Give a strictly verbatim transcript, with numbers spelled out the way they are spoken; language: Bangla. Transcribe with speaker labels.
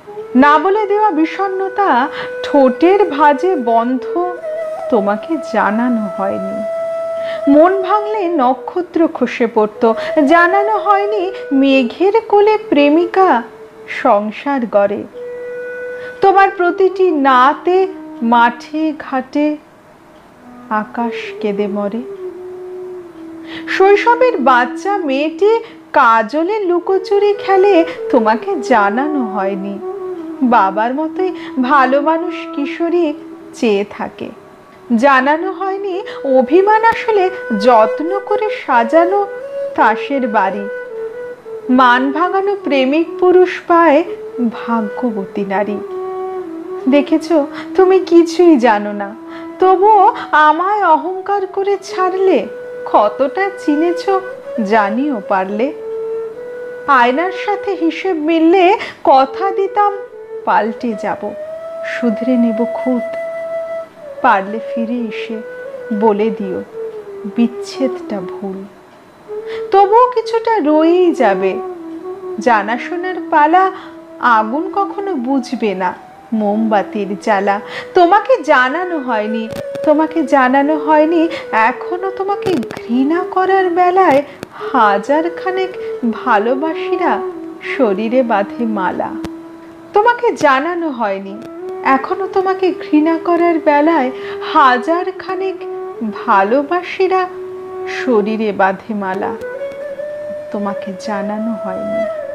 Speaker 1: না বলে দেওয়া বিষণ্ণতা ঠোঁটের ভাঁজে বন্ধ তোমাকে জানানো হয়নি। মন ভাঙলে নক্ষত্র খসে পড়তো, জানানো হয়নি মেঘের কোলে প্রেমিকা সংসার গড়ে। তোমার প্রতিটি নাতে মাঠে ঘাটে আকাশ কেঁদে মরে। শৈশবের বাচ্চা মেয়েটি কাজলে লুকোচুরি খেলে, তোমাকে জানানো হয়নি বাবার মতোই ভালো মানুষ কিশোরী চেয়ে থাকে। জানানো হয়নি অভিমান আসলে যত্ন করে সাজানো তাসের বাড়ি। মান ভাঙানো প্রেমিক পুরুষ পায় ভাগ্যবতী নারী। দেখেছো, তুমি কিছুই জানো না, তবুও আমায় অহংকার করে ছাড়লে। কতটা চিনেছ জানিও পারলে। আয়নার সাথে হিসেব মিললে কথা দিতাম পাল্টে যাব, শুধরে নেব খুদ। পারলে ফিরে এসে বলে দিও বিচ্ছেদটা ভুল। তবুও কিছুটা রয়েই যাবে। জানাশোনার পালা আগুন কখনো বুঝবে না মোমবাতির জ্বালা। তোমাকে জানানো হয়নি, তোমাকে জানানো হয়নি এখনো তোমাকে ঘৃণা করার বেলায় হাজার খানেক ভালোবাসিরা শরীরে বাঁধে মালা। তোমাকে জানানো হয়নি এখনো তোমাকে ঘৃণা করার বেলায় হাজার খানেক ভালোবাসিরা শরীরে বাঁধে মালা। তোমাকে জানানো হয়নি।